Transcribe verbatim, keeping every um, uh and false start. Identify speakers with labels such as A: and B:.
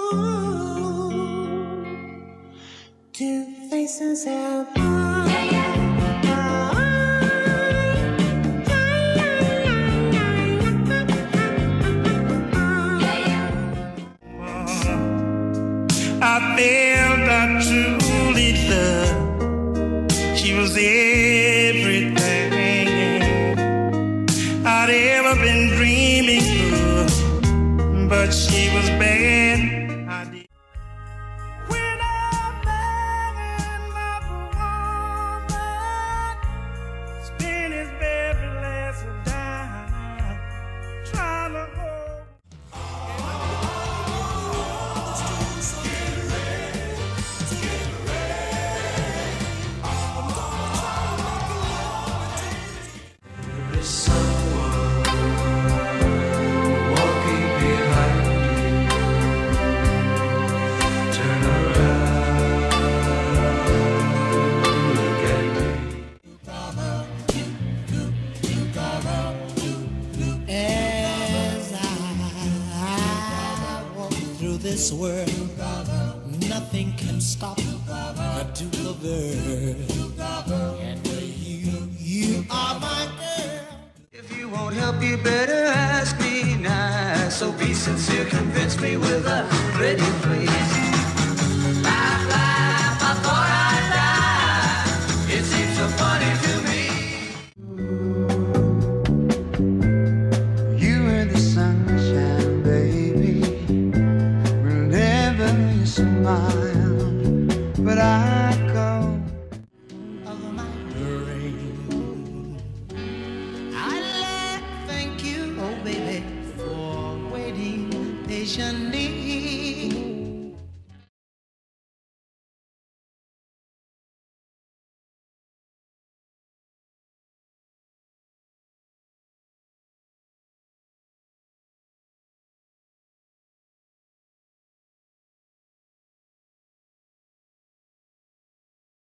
A: Two faces have
B: I felt I truly loved. She was everything I'd ever been dreaming of, but she was bad. I did. When I'm begging my woman, spend his very last dime trying to hold.
A: this world, nothing can stop her to the bird. And you, you are my girl.
C: If you won't help, you better ask me now. So be sincere, convince me with a pretty please. Laugh, laugh before I die. It seems so funny to me. You are the sunshine, baby. Whenever you smile, but I go
A: Of my brain, I'd like to thank you, oh baby, for waiting patiently.